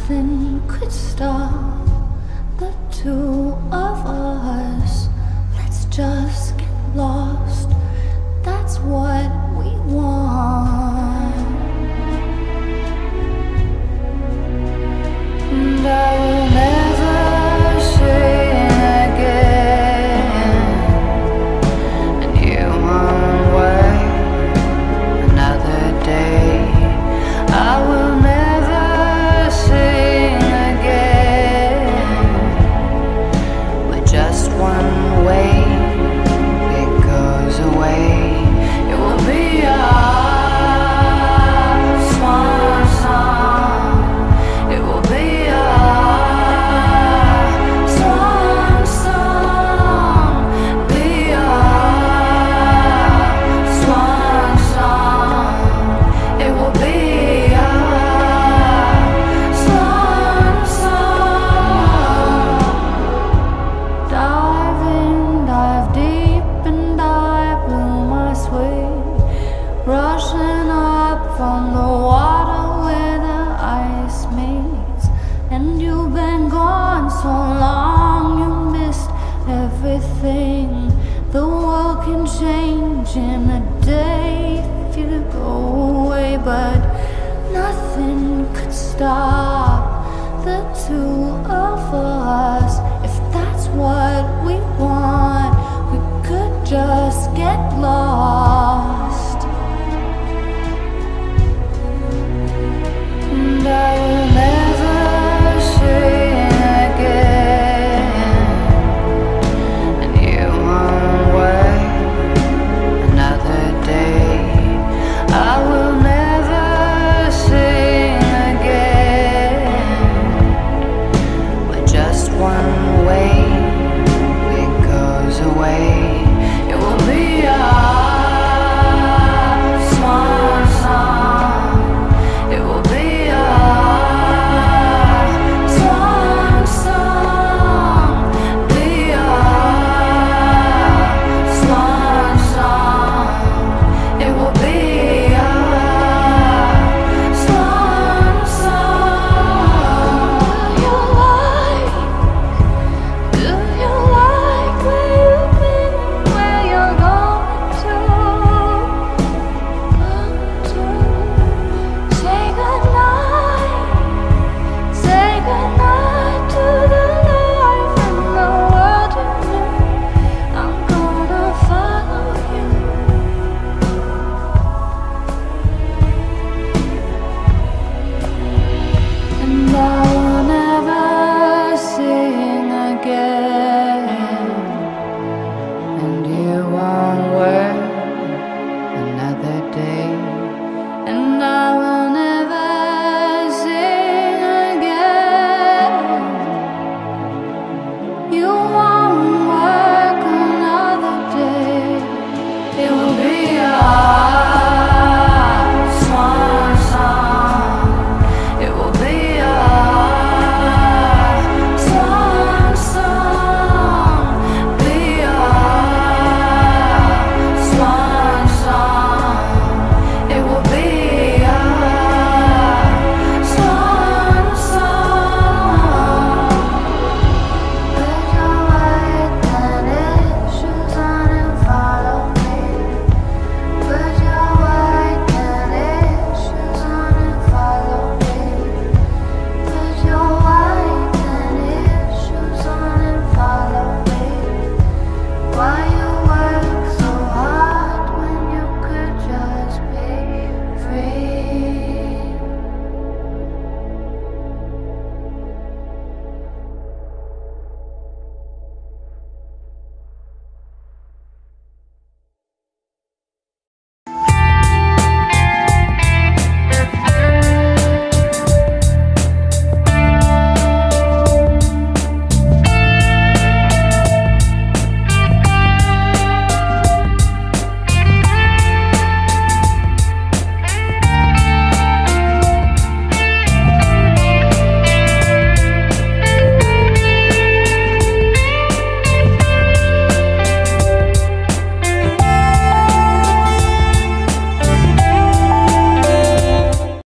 Nothing could stop the two of us. Let's just get lost. That's what we want. And I will never sing again. And you won't wait another day. I will never sing again. We're just one way. It goes away. It will be our swan song. It will be our swan song. Be our swan song. It will be our swan song. Dive in, dive deep, and I blew my sweet, rushing up from the water where the ice meets. And you've been gone so long, you missed everything. The world can change in a day if you go away, but nothing could stop the two of us. If that's what we want, we could just get lost. And I will